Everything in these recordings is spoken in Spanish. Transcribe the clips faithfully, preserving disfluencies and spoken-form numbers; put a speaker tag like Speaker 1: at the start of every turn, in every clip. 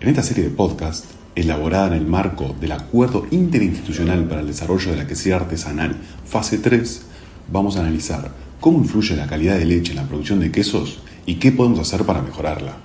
Speaker 1: En esta serie de podcast, elaborada en el marco del Acuerdo Interinstitucional para el Desarrollo de la Quesería Artesanal, fase tres, vamos a analizar cómo influye la calidad de leche en la producción de quesos y qué podemos hacer para mejorarla.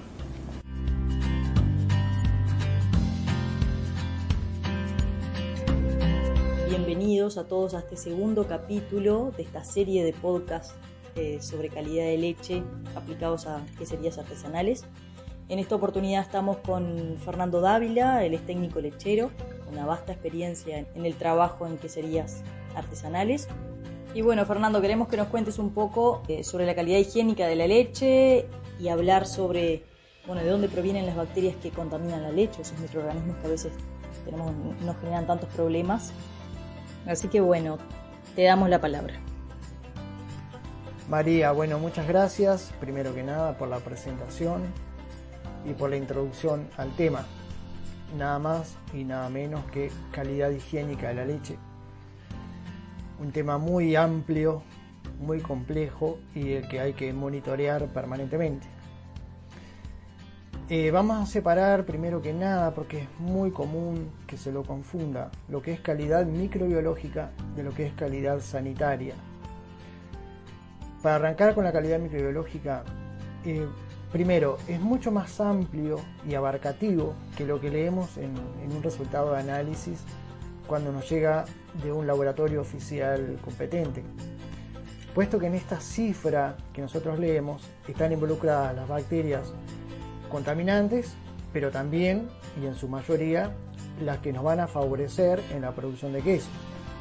Speaker 2: Bienvenidos a todos a este segundo capítulo de esta serie de podcast eh, sobre calidad de leche aplicados a queserías artesanales. En esta oportunidad estamos con Fernando Dávila, él es técnico lechero, con una vasta experiencia en el trabajo en queserías artesanales. Y bueno, Fernando, queremos que nos cuentes un poco eh, sobre la calidad higiénica de la leche y hablar sobre, bueno, de dónde provienen las bacterias que contaminan la leche, esos microorganismos que a veces tenemos, nos generan tantos problemas. Así que bueno, te damos la palabra.
Speaker 3: María, bueno, muchas gracias, primero que nada, por la presentación y por la introducción al tema. Nada más y nada menos que calidad higiénica de la leche. Un tema muy amplio, muy complejo y el que hay que monitorear permanentemente. Eh, vamos a separar primero que nada, porque es muy común que se lo confunda, lo que es calidad microbiológica de lo que es calidad sanitaria. Para arrancar con la calidad microbiológica, eh, primero, es mucho más amplio y abarcativo que lo que leemos en, en un resultado de análisis cuando nos llega de un laboratorio oficial competente, puesto que en esta cifra que nosotros leemos están involucradas las bacterias contaminantes, pero también, y en su mayoría, las que nos van a favorecer en la producción de queso.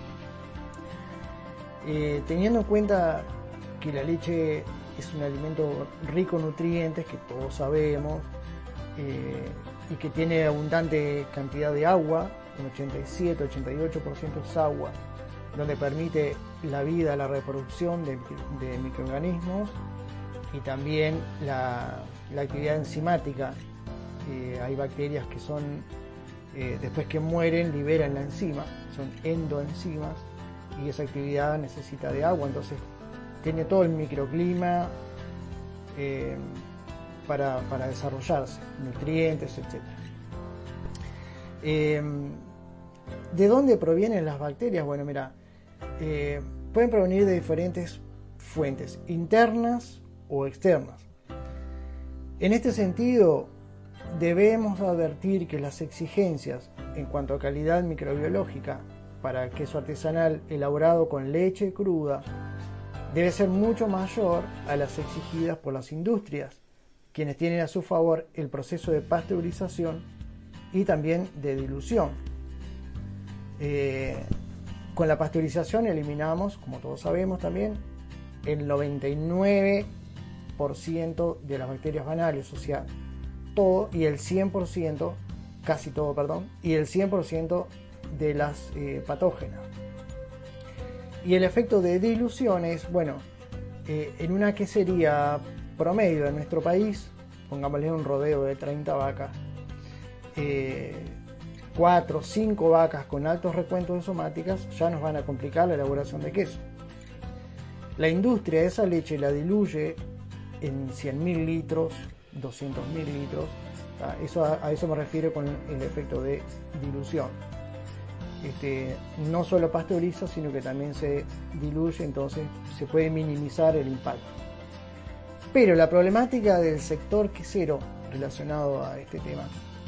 Speaker 3: Eh, teniendo en cuenta que la leche es un alimento rico en nutrientes, que todos sabemos, eh, y que tiene abundante cantidad de agua, un ochenta y siete a ochenta y ocho por ciento es agua, donde permite la vida, la reproducción de, de microorganismos y también la, la actividad enzimática. Eh, hay bacterias que son, eh, después que mueren, liberan la enzima, son endoenzimas, y esa actividad necesita de agua, entonces tiene todo el microclima eh, para, para desarrollarse, nutrientes, etcétera. Eh, ¿De dónde provienen las bacterias? Bueno, mira, eh, pueden provenir de diferentes fuentes, internas o externas. En este sentido, debemos advertir que las exigencias en cuanto a calidad microbiológica para el queso artesanal elaborado con leche cruda debe ser mucho mayor a las exigidas por las industrias, quienes tienen a su favor el proceso de pasteurización y también de dilución. Eh, con la pasteurización eliminamos, como todos sabemos también, el noventa y nueve por ciento de las bacterias banales, o sea, todo, y el cien por ciento, casi todo, perdón, y el cien por ciento de las eh, patógenas. Y el efecto de dilución es, bueno, eh, en una quesería promedio de nuestro país, pongámosle un rodeo de treinta vacas, eh, cuatro o cinco vacas con altos recuentos de somáticas ya nos van a complicar la elaboración de queso. La industria de esa leche la diluye en cien mil litros, doscientos mil litros, eso, a, a eso me refiero con el efecto de dilución. Este, no solo pasteuriza, sino que también se diluye, entonces se puede minimizar el impacto. Pero la problemática del sector quesero relacionado a este tema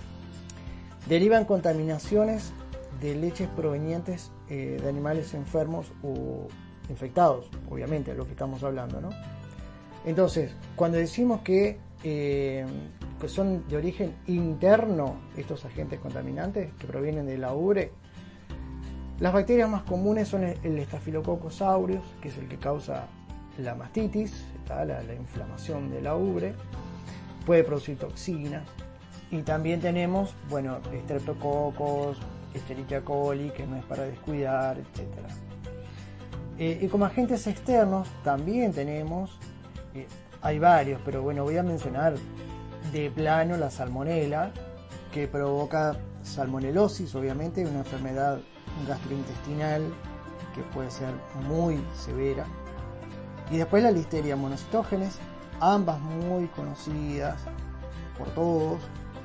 Speaker 3: derivan contaminaciones de leches provenientes eh, de animales enfermos o infectados, obviamente, a lo que estamos hablando, ¿no? Entonces, cuando decimos que, eh, que son de origen interno estos agentes contaminantes que provienen de la ubre, las bacterias más comunes son el Staphylococcus aureus, que es el que causa la mastitis, la, la inflamación de la ubre, puede producir toxinas, y también tenemos, bueno, Streptococcus, Escherichia coli, que no es para descuidar, etcétera. Eh, y como agentes externos también tenemos, eh, hay varios, pero bueno, voy a mencionar de plano la salmonela, que provoca salmonelosis, obviamente, una enfermedad gastrointestinal que puede ser muy severa. Y después la Listeria monocytogenes, ambas muy conocidas por todos,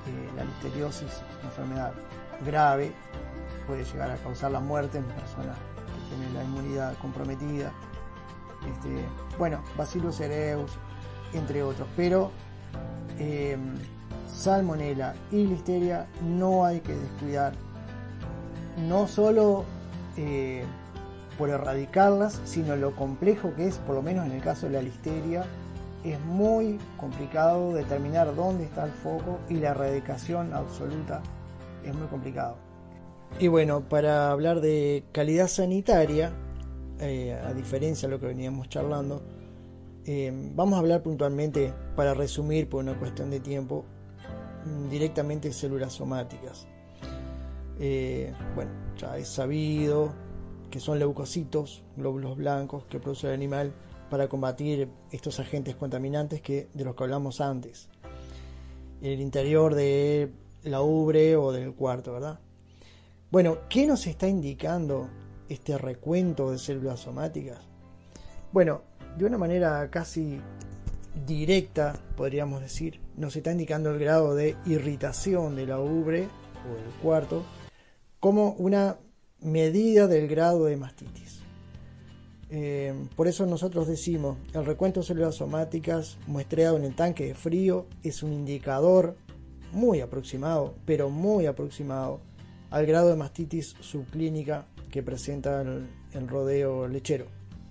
Speaker 3: eh, la listeriosis, una enfermedad grave, puede llegar a causar la muerte en personas que tienen la inmunidad comprometida. Este, bueno, Bacillus cereus, entre otros, pero eh, Salmonella y Listeria no hay que descuidar, no solo eh, por erradicarlas, sino lo complejo que es, por lo menos en el caso de la Listeria, es muy complicado determinar dónde está el foco y la erradicación absoluta es muy complicado. Y bueno, para hablar de calidad sanitaria, eh, a diferencia de lo que veníamos charlando, eh, vamos a hablar puntualmente, para resumir por una cuestión de tiempo, directamente de células somáticas. Eh, bueno, ya es sabido que son leucocitos, glóbulos blancos que produce el animal para combatir estos agentes contaminantes que, de los que hablamos antes, en el interior de la ubre o del cuarto, ¿verdad? Bueno, ¿qué nos está indicando este recuento de células somáticas? Bueno, de una manera casi directa, podríamos decir, nos está indicando el grado de irritación de la ubre o del cuarto como una medida del grado de mastitis. Eh, por eso nosotros decimos, el recuento de células somáticas muestreado en el tanque de frío es un indicador muy aproximado, pero muy aproximado al grado de mastitis subclínica que presenta el, el rodeo lechero.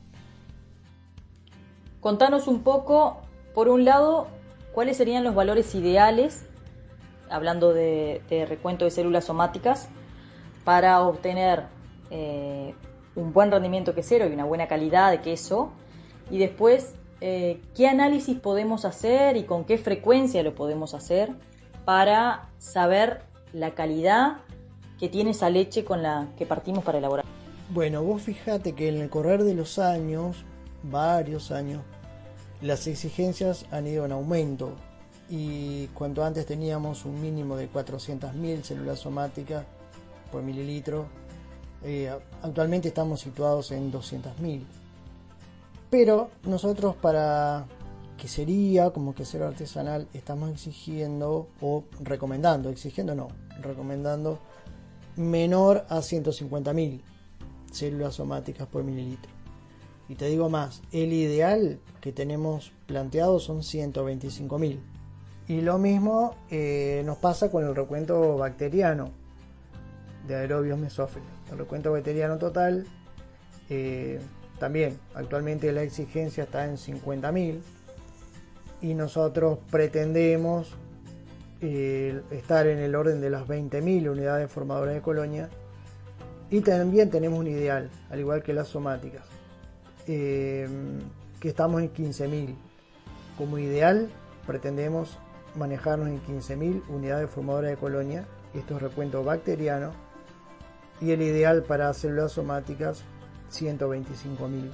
Speaker 2: Contanos un poco, por un lado, cuáles serían los valores ideales, hablando de, de recuento de células somáticas, para obtener eh, un buen rendimiento quesero y una buena calidad de queso, y después eh, qué análisis podemos hacer y con qué frecuencia lo podemos hacer para saber la calidad que tiene esa leche con la que partimos para elaborar.
Speaker 3: Bueno, vos fíjate que en el correr de los años, varios años, las exigencias han ido en aumento, y cuanto antes teníamos un mínimo de cuatrocientas mil células somáticas por mililitro, eh, actualmente estamos situados en doscientas mil. Pero nosotros, para quesería, como quesero artesanal, estamos exigiendo o recomendando, exigiendo no, recomendando menor a ciento cincuenta mil células somáticas por mililitro. Y te digo más, el ideal que tenemos planteado son ciento veinticinco mil. Y lo mismo eh, nos pasa con el recuento bacteriano de Aerobios mesófilos. El recuento bacteriano total, eh, también actualmente la exigencia está en cincuenta mil, y nosotros pretendemos eh, estar en el orden de las veinte mil unidades formadoras de colonia, y también tenemos un ideal, al igual que las somáticas, eh, que estamos en quince mil. Como ideal pretendemos manejarnos en quince mil unidades formadoras de colonia. Esto es recuento bacteriano, y el ideal para células somáticas ciento veinticinco mil.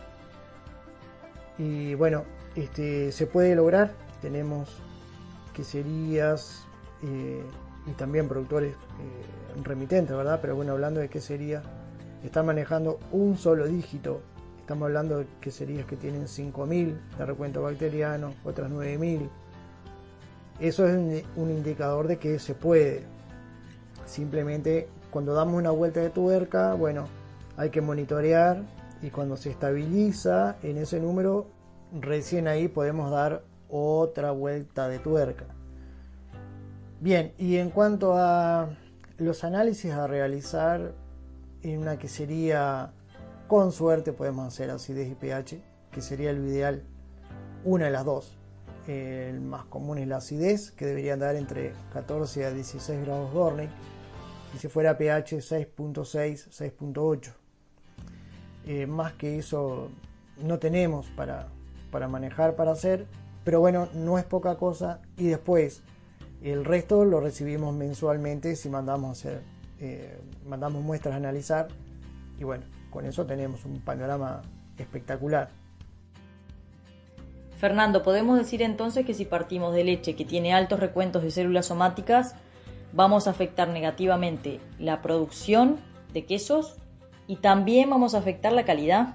Speaker 3: Y bueno, este, se puede lograr. Tenemos queserías eh, y también productores eh, remitentes, ¿verdad? Pero bueno, hablando de quesería, están manejando un solo dígito. Estamos hablando de queserías que tienen cinco mil de recuento bacteriano, otras nueve mil. Eso es un indicador de que se puede. Simplemente cuando damos una vuelta de tuerca, bueno, hay que monitorear, y cuando se estabiliza en ese número, recién ahí podemos dar otra vuelta de tuerca. Bien, y en cuanto a los análisis a realizar en una quesería, con suerte podemos hacer acidez y pH, que sería lo ideal, una de las dos. El más común es la acidez, que debería andar entre catorce a dieciséis grados Dornick, y si fuera pH seis punto seis, seis punto ocho. Eh, más que eso no tenemos para, para manejar, para hacer, pero bueno, no es poca cosa. Y después el resto lo recibimos mensualmente si mandamos a hacer, eh, mandamos muestras a analizar, y bueno, con eso tenemos un panorama espectacular.
Speaker 2: Fernando, podemos decir entonces que si partimos de leche que tiene altos recuentos de células somáticas, vamos a afectar negativamente la producción de quesos y también vamos a afectar la calidad.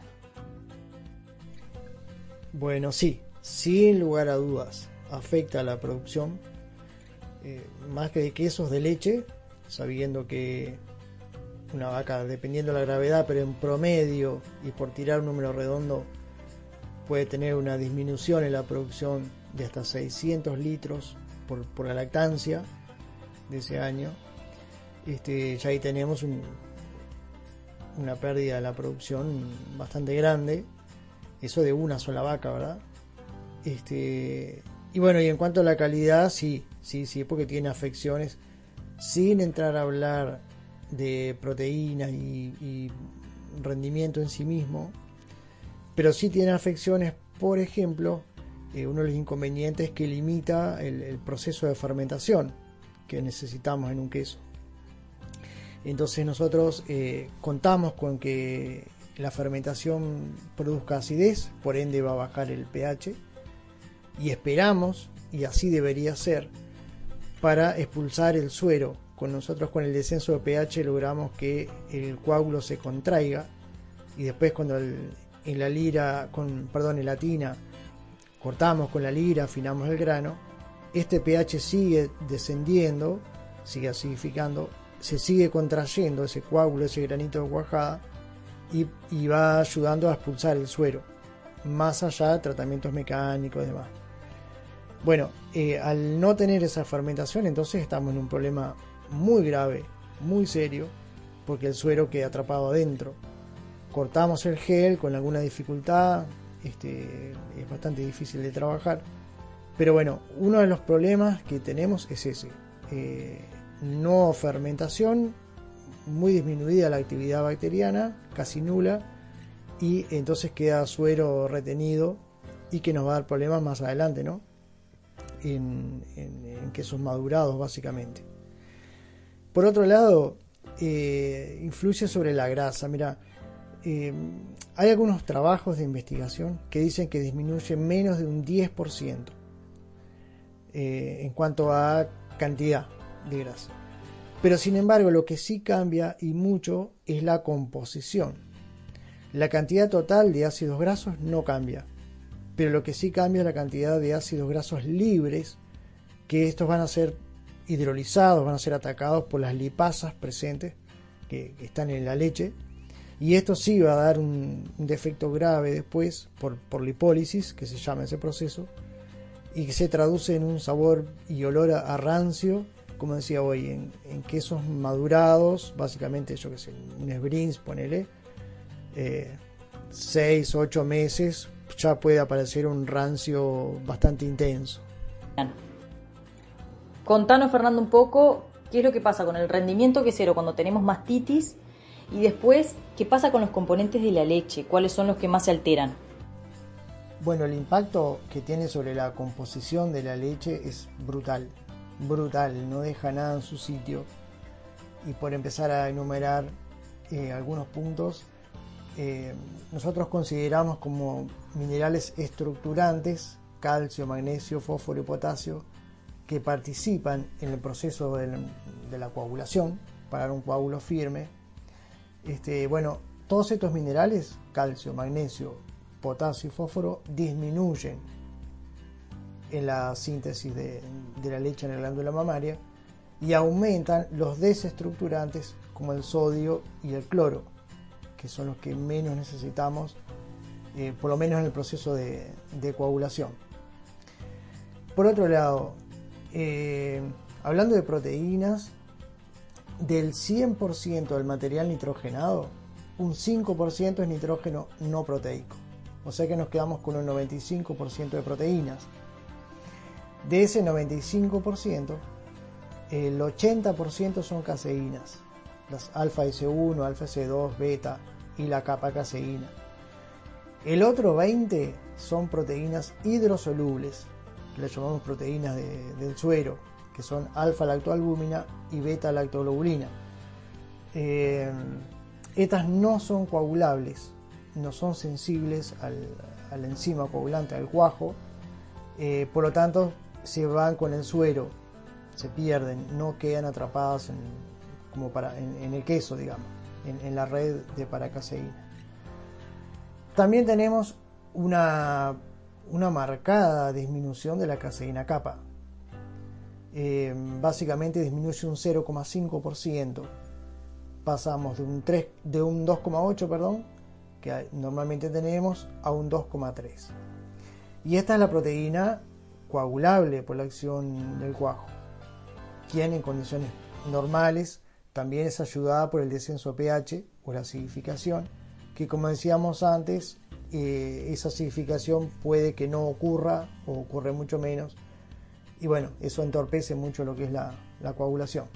Speaker 3: Bueno, sí, sin lugar a dudas, afecta la producción. eh, más que de quesos, de leche, sabiendo que una vaca, dependiendo de la gravedad, pero en promedio y por tirar un número redondo, puede tener una disminución en la producción de hasta seiscientos litros por, por la lactancia de ese año. Este, ya ahí tenemos un, una pérdida de la producción bastante grande, eso de una sola vaca, ¿verdad? Este, y bueno, y en cuanto a la calidad, sí, sí, sí, porque tiene afecciones, sin entrar a hablar de proteínas y, y rendimiento en sí mismo, pero sí tiene afecciones. Por ejemplo, eh, uno de los inconvenientes es que limita el, el proceso de fermentación que necesitamos en un queso. Entonces nosotros eh, contamos con que la fermentación produzca acidez, por ende va a bajar el pH, y esperamos, y así debería ser, para expulsar el suero. Con nosotros, con el descenso de pH, logramos que el coágulo se contraiga, y después cuando el, en la lira, con, perdón, en la tina cortamos con la lira, afinamos el grano, este pH sigue descendiendo, sigue acidificando, se sigue contrayendo ese coágulo, ese granito de cuajada, y, y va ayudando a expulsar el suero, más allá de tratamientos mecánicos y demás. Bueno, eh, al no tener esa fermentación, entonces estamos en un problema muy grave, muy serio, porque el suero queda atrapado adentro. Cortamos el gel con alguna dificultad, este, es bastante difícil de trabajar, pero bueno, uno de los problemas que tenemos es ese, eh, no fermentación, muy disminuida la actividad bacteriana, casi nula, y entonces queda suero retenido y que nos va a dar problemas más adelante, ¿no? En, en, en quesos madurados, básicamente. Por otro lado, eh, influye sobre la grasa. Mira, eh, hay algunos trabajos de investigación que dicen que disminuye menos de un diez por ciento eh, en cuanto a cantidad de grasa. Pero sin embargo, lo que sí cambia y mucho es la composición. La cantidad total de ácidos grasos no cambia, pero lo que sí cambia es la cantidad de ácidos grasos libres, que estos van a ser hidrolizados, van a ser atacados por las lipasas presentes que, que están en la leche, y esto sí va a dar un, un defecto grave después por, por lipólisis, que se llama ese proceso, y que se traduce en un sabor y olor a, a rancio, como decía hoy, en, en quesos madurados, básicamente, yo que sé, un Sbrinz, ponele, eh, seis, ocho meses, ya puede aparecer un rancio bastante intenso.
Speaker 2: Contanos, Fernando, un poco qué es lo que pasa con el rendimiento quesero cuando tenemos mastitis, y después qué pasa con los componentes de la leche, cuáles son los que más se alteran.
Speaker 3: Bueno, el impacto que tiene sobre la composición de la leche es brutal, brutal, no deja nada en su sitio. Y por empezar a enumerar eh, algunos puntos, eh, nosotros consideramos como minerales estructurantes calcio, magnesio, fósforo y potasio, que participan en el proceso de, de la coagulación para dar un coágulo firme. Este, bueno, todos estos minerales, calcio, magnesio, potasio y fósforo, disminuyen en la síntesis de, de la leche en la glándula mamaria y aumentan los desestructurantes como el sodio y el cloro, que son los que menos necesitamos, eh, por lo menos en el proceso de, de coagulación. Por otro lado, eh, hablando de proteínas, del cien por ciento del material nitrogenado, un cinco por ciento es nitrógeno no proteico, o sea que nos quedamos con un noventa y cinco por ciento de proteínas. De ese noventa y cinco por ciento, el ochenta por ciento son caseínas, las alfa ese uno, alfa ese dos, beta y la capa caseína. El otro veinte por ciento son proteínas hidrosolubles, que le llamamos proteínas de, del suero, que son alfa-lactoalbúmina y beta-lactoglobulina. Eh, estas no son coagulables, no son sensibles al, al enzima coagulante, al cuajo, eh, por lo tanto se van con el suero, se pierden, no quedan atrapadas en, como para, en, en el queso, digamos, en, en la red de paracaseína. También tenemos una, una marcada disminución de la caseína capa. eh, básicamente disminuye un cero coma cinco por ciento. Pasamos de un, tres, de un dos coma ocho, perdón, que normalmente tenemos, a un dos coma tres. Y esta es la proteína coagulable por la acción del cuajo, quien en condiciones normales también es ayudada por el descenso de pH o la acidificación, que como decíamos antes, eh, esa acidificación puede que no ocurra o ocurre mucho menos, y bueno, eso entorpece mucho lo que es la, la coagulación.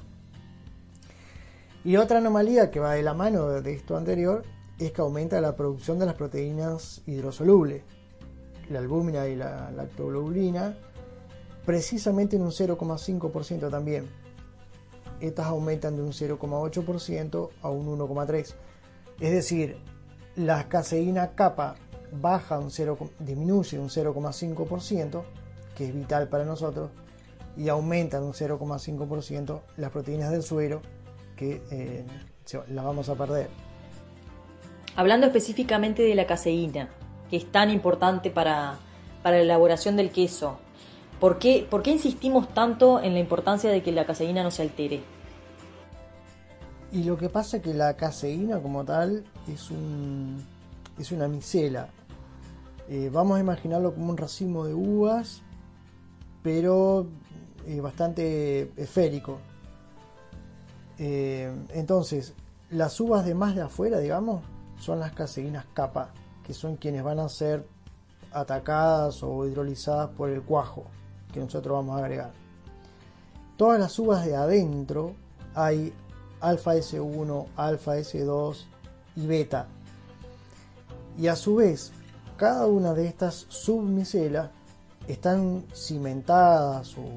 Speaker 3: Y otra anomalía que va de la mano de esto anterior es que aumenta la producción de las proteínas hidrosolubles, la albúmina y la lactoglobulina, precisamente en un cero coma cinco por ciento también. Estas aumentan de un cero coma ocho por ciento a un uno coma tres por ciento. Es decir, la caseína kappa baja un cero, disminuye un cero coma cinco por ciento, que es vital para nosotros, y aumentan un cero coma cinco por ciento las proteínas del suero, que eh, las vamos a perder.
Speaker 2: Hablando específicamente de la caseína, que es tan importante para, para la elaboración del queso, ¿por qué, ¿por qué insistimos tanto en la importancia de que la caseína no se altere?
Speaker 3: Y lo que pasa es que la caseína como tal es, un, es una micela. Eh, vamos a imaginarlo como un racimo de uvas, pero eh, bastante esférico. Eh, entonces, las uvas de más de afuera, digamos, son las caseínas kappa, que son quienes van a ser atacadas o hidrolizadas por el cuajo que nosotros vamos a agregar. Todas las uvas de adentro hay alfa ese uno, alfa ese dos y beta. Y a su vez, cada una de estas submicelas están cimentadas o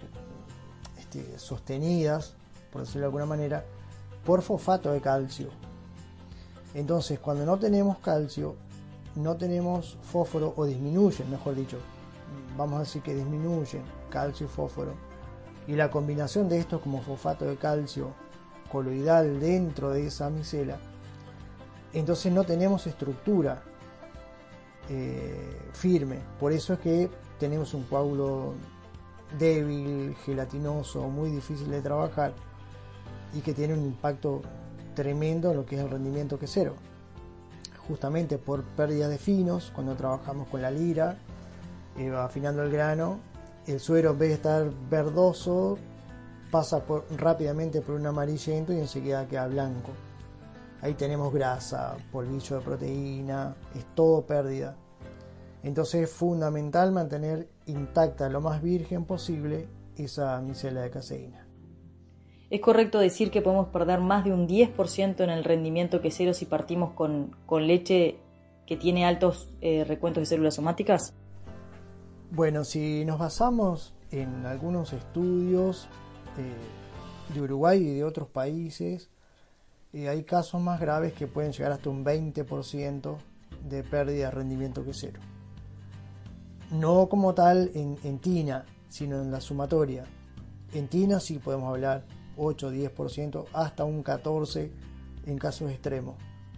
Speaker 3: este, sostenidas, por decirlo de alguna manera, por fosfato de calcio. Entonces, cuando no tenemos calcio, no tenemos fósforo, o disminuyen, mejor dicho, vamos a decir que disminuyen calcio y fósforo, y la combinación de estos como fosfato de calcio coloidal dentro de esa micela, entonces no tenemos estructura eh, firme. Por eso es que tenemos un coágulo débil, gelatinoso, muy difícil de trabajar, y que tiene un impacto tremendo en lo que es el rendimiento quesero, justamente por pérdida de finos. Cuando trabajamos con la lira, eh, afinando el grano, el suero, en vez de estar verdoso, pasa por, rápidamente por un amarillento y enseguida queda blanco. Ahí tenemos grasa, polvillo de proteína, es todo pérdida. Entonces es fundamental mantener intacta lo más virgen posible esa micela de caseína.
Speaker 2: ¿Es correcto decir que podemos perder más de un diez por ciento en el rendimiento quesero si partimos con, con leche que tiene altos eh, recuentos de células somáticas?
Speaker 3: Bueno, si nos basamos en algunos estudios eh, de Uruguay y de otros países, eh, hay casos más graves que pueden llegar hasta un veinte por ciento de pérdida de rendimiento quesero. No como tal en, en tina, sino en la sumatoria. En tina sí podemos hablar ocho a diez por ciento, hasta un catorce por ciento en casos extremos.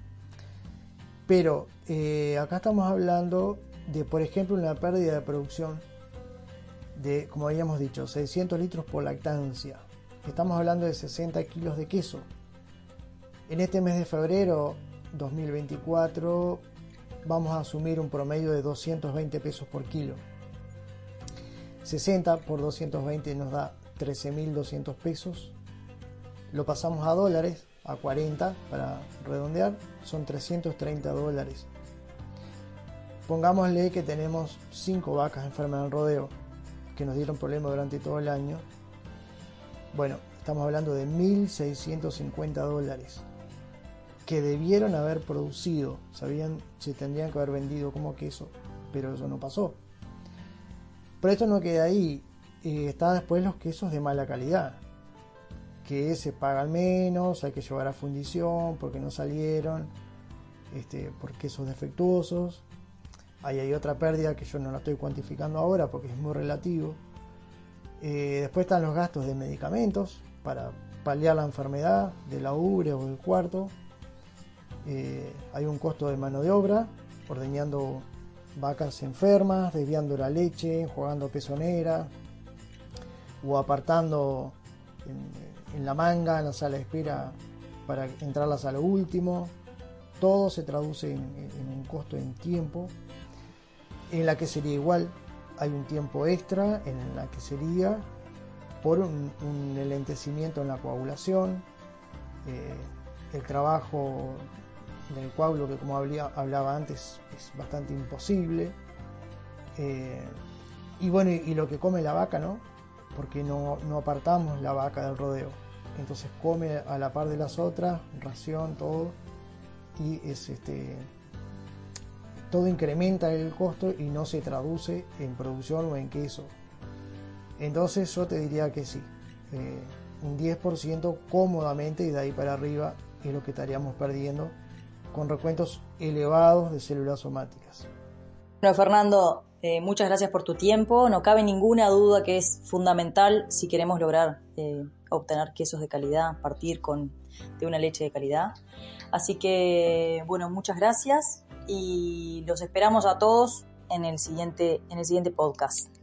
Speaker 3: Pero eh, acá estamos hablando de, por ejemplo, una pérdida de producción de, como habíamos dicho, seiscientos litros por lactancia. Estamos hablando de sesenta kilos de queso. En este mes de febrero dos mil veinticuatro vamos a asumir un promedio de doscientos veinte pesos por kilo. sesenta por doscientos veinte nos da trece mil doscientos pesos. Lo pasamos a dólares, a cuarenta para redondear, son trescientos treinta dólares. Pongámosle que tenemos cinco vacas enfermas del rodeo que nos dieron problemas durante todo el año. Bueno, estamos hablando de mil seiscientos cincuenta dólares que debieron haber producido, sabían, se tendrían que haber vendido como queso, pero eso no pasó. Pero esto no queda ahí, eh, está después los quesos de mala calidad, que se pagan menos, hay que llevar a fundición porque no salieron, este, por quesos defectuosos. Ahí hay otra pérdida que yo no la estoy cuantificando ahora porque es muy relativo. Eh, después están los gastos de medicamentos para paliar la enfermedad de la ubre o del cuarto. Eh, hay un costo de mano de obra, ordeñando vacas enfermas, desviando la leche, enjuagando pezonera. o apartando en, en la manga, en la sala de espera para entrarlas a lo último. Todo se traduce en, en un costo en tiempo. En la quesería igual, hay un tiempo extra en la quesería por un, un enlentecimiento en la coagulación, eh, el trabajo del coágulo, que como hablaba, hablaba antes, es bastante imposible, eh, y bueno, y, y lo que come la vaca, ¿no? Porque no, no apartamos la vaca del rodeo, entonces come a la par de las otras, ración, todo, y es este todo incrementa el costo y no se traduce en producción o en queso. Entonces yo te diría que sí, eh, un diez por ciento cómodamente, y de ahí para arriba es lo que estaríamos perdiendo con recuentos elevados de células somáticas.
Speaker 2: Bueno, Fernando, eh, muchas gracias por tu tiempo. No cabe ninguna duda que es fundamental si queremos lograr eh, obtener quesos de calidad, partir con, de una leche de calidad. Así que, bueno, muchas gracias y los esperamos a todos en el siguiente, en el siguiente podcast.